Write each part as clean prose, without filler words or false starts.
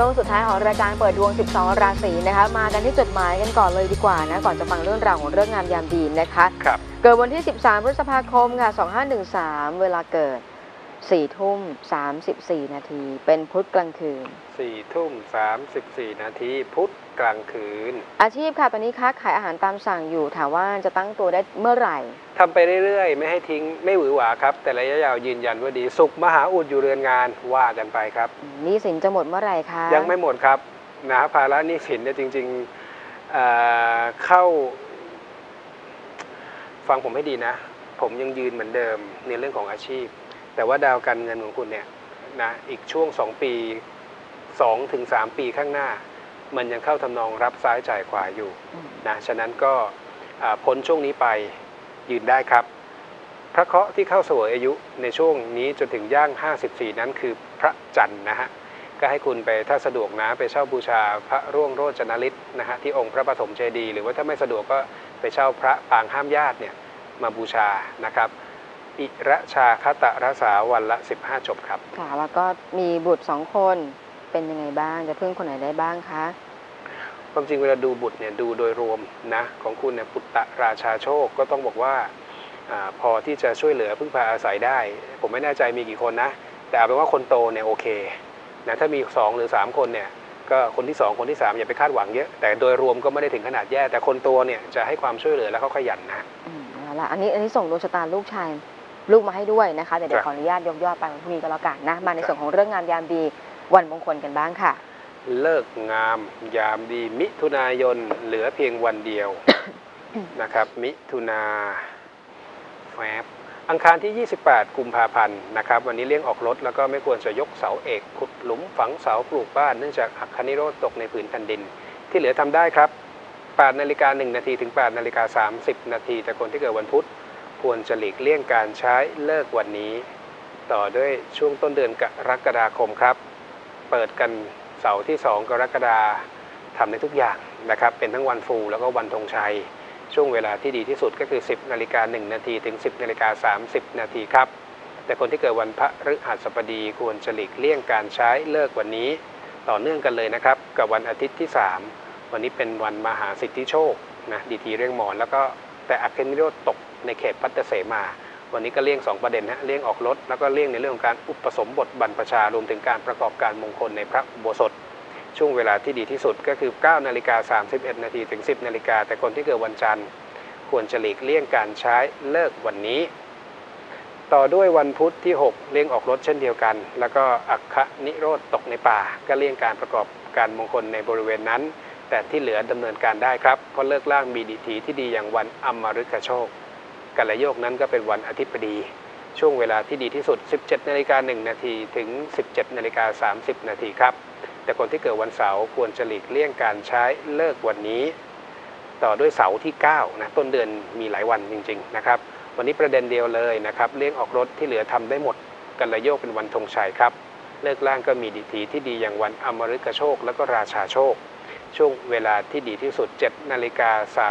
งสุดท้ายของรายการเปิดดวง 12 ราศีนะคะมากันที่จดหมายกันก่อนเลยดีกว่านะก่อนจะฟังเรื่องราวของเรื่องงามยามดีนะคะเกิดวันที่ 13 พฤษภาคมค่ะ2513 เวลาเกิด 4 ทุ่ม 34 นาทีเป็นพุธกลางคืน 4 ทุ่ม 34 นาทีพุธกลางคืนอาชีพค่ะตอนนี้ค้าขายอาหารตามสั่งอยู่ถามว่าจะตั้งตัวได้เมื่อไหร่ทำไปเรื่อยๆไม่ให้ทิ้งไม่หวือหวาครับแต่ระยะยาวยืนยันว่าดีสุขมหาอุดอยู่เรือนงานว่ากันไปครับหนี้สินจะหมดเมื่อไหร่คะยังไม่หมดครับนะภาระหนี้สินเนี่ยจริงๆเข้าฟังผมให้ดีนะผมยังยืนเหมือนเดิมในเรื่องของอาชีพแต่ว่าดาวการเงินของคุณเนี่ยนะอีกช่วง2 ปี 2-3 ปีข้างหน้ามันยังเข้าทำนองรับซ้ายจ่ายขวาอยู่นะฉะนั้นก็พ้นช่วงนี้ไปยืนได้ครับพระเคราะห์ที่เข้าเสวยอายุในช่วงนี้จนถึงย่าง54นั้นคือพระจันทร์นะฮะก็ให้คุณไปถ้าสะดวกนะไปเช่าบูชาพระร่วงโรจนฤทธิ์นะฮะที่องค์พระปฐมเจดีย์หรือว่าถ้าไม่สะดวกก็ไปเช่าพระปางห้ามญาติเนี่ยมาบูชานะครับอิระชาคตะรสาวันละ15จบครับค่ะแล้วก็มีบุตร2 คนเป็นยังไงบ้างจะพึ่งคนไหนได้บ้างคะความจริงเวลาดูบุตรเนี่ยดูโดยรวมนะของคุณเนี่ยปุตตะราชาโชคก็ต้องบอกว่าพอที่จะช่วยเหลือพึ่งพาอาศัยได้ผมไม่แน่ใจมีกี่คนนะแต่เอาเป็นว่าคนโตเนี่ยโอเคนะถ้ามี2 หรือ 3 คนเนี่ยก็คนที่2 คนที่ 3อย่าไปคาดหวังเยอะแต่โดยรวมก็ไม่ได้ถึงขนาดแย่แต่คนโตเนี่ยจะให้ความช่วยเหลือและเขาขยันนะเอาละอันนี้ส่งดวงชะตาลูกชายลูกมาให้ด้วยนะคะเดี๋ยวขออนุญาตยกยอดไปวันพรุ่งนี้ก็แล้วกันนะมาในส่วนของเรื่องงามยามดีวันมงคลกันบ้างค่ะเลิกงามยามดีมิถุนายนเหลือเพียงวันเดียว นะครับมิถุนาแฟบอังคารที่ 28 กุมภาพันธ์นะครับวันนี้เลี่ยงออกรถแล้วก็ไม่ควรจะยกเสาเอกขุดหลุมฝังเสาปลูกบ้านเนื่องจากอัคนิโรธตกในผืนแผ่นดินที่เหลือทำได้ครับ8 นาฬิกา 1 นาทีถึง 8 นาฬิกา 30 นาทีแต่คนที่เกิดวันพุธควรจะหลีกเลี่ยงการใช้เลิกวันนี้ต่อด้วยช่วงต้นเดือนกรกฎาคมครับเปิดกันเสาร์ที่ 2 กรกฎาคมทำได้ทุกอย่างนะครับเป็นทั้งวันฟูแล้วก็วันธงชัยช่วงเวลาที่ดีที่สุดก็คือ 10 นาฬิกา 1 นาทีถึง 10 นาฬิกา 30 นาทีครับแต่คนที่เกิดวันพฤหัสบดีควรจะหลีกเลี่ยงการใช้เลิกวันนี้ต่อเนื่องกันเลยนะครับกับวันอาทิตย์ที่ 3วันนี้เป็นวันมหาสิทธิโชคนะดีทีเรื่องหมอนแล้วก็แต่อัคนิโรธตกในเขตพัทเสมาวันนี้ก็เลี่ยง2 ประเด็นฮะเลี่ยงออกรถแล้วก็เลี่ยงในเรื่องของการอุปสมบทบรรพชารวมถึงการประกอบการมงคลในพระอุโบสถช่วงเวลาที่ดีที่สุดก็คือ 9 นาฬิกา 31 นาทีถึง 10 นาฬิกาแต่คนที่เกิดวันจันทร์ควรจะหลีกเลี่ยงการใช้เลิกวันนี้ต่อด้วยวันพุธที่ 6เลี่ยงออกรถเช่นเดียวกันแล้วก็อัคนิโรธตกในป่าก็เลี่ยงการประกอบการมงคลในบริเวณนั้นแต่ที่เหลือดำเนินการได้ครับเพราะเลิกล่างมีดีทีที่ดีอย่างวันอมฤคโชคกัลยโยคนั้นก็เป็นวันอาทิตย์ดีช่วงเวลาที่ดีที่สุด 17 นาฬิกา 1 นาทีถึง 17 นาฬิกา 30 นาทีครับแต่คนที่เกิดวันเสาร์ควรจะหลีกเลี่ยงการใช้เลิกวันนี้ต่อด้วยเสาร์ที่9นะต้นเดือนมีหลายวันจริงๆนะครับวันนี้ประเด็นเดียวเลยนะครับเลี่ยงออกรถที่เหลือทำได้หมดกัลยโยคเป็นวันธงชัยครับเลิกล่างก็มีดีทีที่ดีอย่างวันอมฤคโชคแล้วก็ราชาโชคช่วงเวลาที่ดีที่สุด 7 นาฬิกา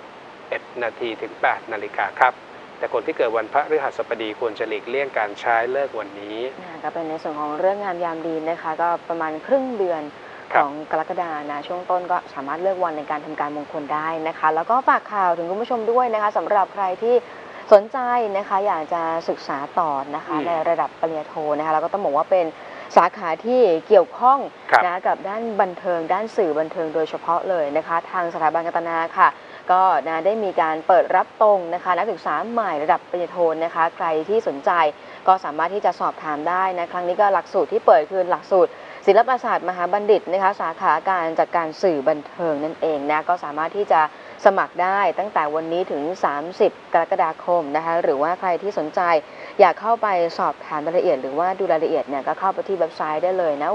31 นาทีถึง 8 นาฬิกาครับแต่คนที่เกิดวันพฤหัสบดีควรจะหลีกเลี่ยงการใช้เลิกวันนี้ก็เป็นในส่วนของเรื่องงามยามดีนะคะก็ประมาณครึ่งเดือนของกรกฎาคมนะช่วงต้นก็สามารถเลือกวันในการทำการมงคลได้นะคะแล้วก็ฝากข่าวถึงคุณผู้ชมด้วยนะคะสำหรับใครที่สนใจนะคะอยากจะศึกษาต่อนะคะในระดับปริญญาโทนะคะแล้วก็ต้องบอกว่าเป็นสาขาที่เกี่ยวข้องนะกับด้านบันเทิงด้านสื่อบันเทิงโดยเฉพาะเลยนะคะทางสถาบันกัตนาค่ะก็ได้มีการเปิดรับตรงนะคะนักศึกษาใหม่ระดับปริญญาโทนะคะใครที่สนใจก็สามารถที่จะสอบถามได้นะครั้งนี้ก็หลักสูตรที่เปิดคือหลักสูตรศิลปศาสตร์มหาบัณฑิตนะคะสาขาการจัดการสื่อบันเทิงนั่นเองนะก็สามารถที่จะสมัครได้ตั้งแต่วันนี้ถึง 30 กรกฎาคมนะคะหรือว่าใครที่สนใจอยากเข้าไปสอบถามรายละเอียดหรือว่าดูรายละเอียดเนี่ยก็เข้าไปที่เว็บไซต์ได้เลยนะ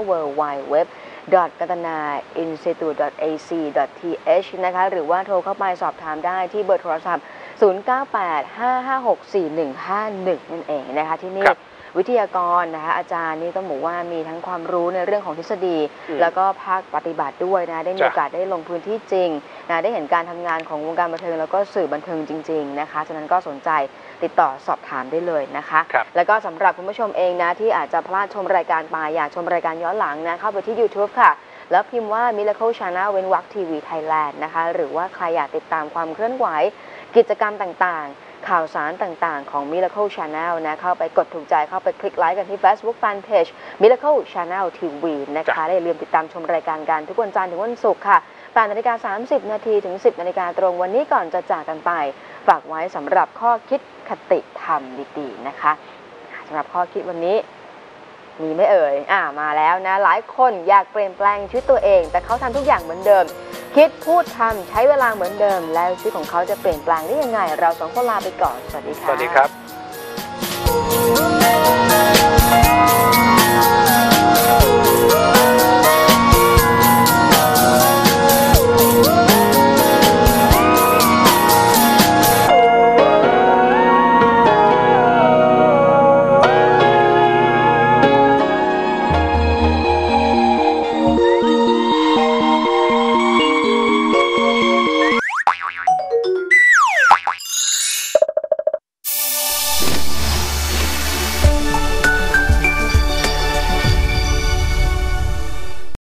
www.katana.institute.ac.th นะคะหรือว่าโทรเข้าไปสอบถามได้ที่เบอร์โทรศัพท์ 0985564151 นั่นเองนะคะที่นี่วิทยากรนะคะอาจารย์นี่ต้องบอกว่ามีทั้งความรู้ในเรื่องของทฤษฎีแล้วก็ภาคปฏิบัติด้วยนะได้มีโอกาสได้ลงพื้นที่จริงนะได้เห็นการทำงานของวงการบันเทิงแล้วก็สื่อบันเทิงจริงๆนะคะฉะนั้นก็สนใจติดต่อสอบถามได้เลยนะคะแล้วก็สำหรับคุณผู้ชมเองนะที่อาจจะพลาดชมรายการไปอยากชมรายการย้อนหลังนะเข้าไปที่ YouTube ค่ะแล้วพิมพ์ว่า Miracle Channel เว้นวรรคทีวีไทยแลนด์นะคะหรือว่าใครอยากติดตามความเคลื่อนไหวกิจกรรมต่างๆข่าวสารต่างๆของ Miracle Channel นะเข้าไปกดถูกใจเข้าไปคลิกไลค์กันที่ Facebook Fanpage Miracle Channel TV นะคะและอย่าลืมติดตามชมรายการกันทุกวันจันทร์ถึงวันศุกร์ค่ะ8:30 นถึง 10 นาฬิกาตรงวันนี้ก่อนจะจากกันไปฝากไว้สำหรับข้อคิดคติธรรมดีๆนะคะสำหรับข้อคิดวันนี้มีไหมเอ่ยมาแล้วนะหลายคนอยากเปลี่ยนแปลงชีวิตตัวเองแต่เขาทำทุกอย่างเหมือนเดิมคิดพูดทำใช้เวลาเหมือนเดิมแล้วชีวิตของเขาจะเปลี่ยนแปลงได้ยังไงเราสองคนลาไปก่อนสวัสดีค่ะสวัสดีครับ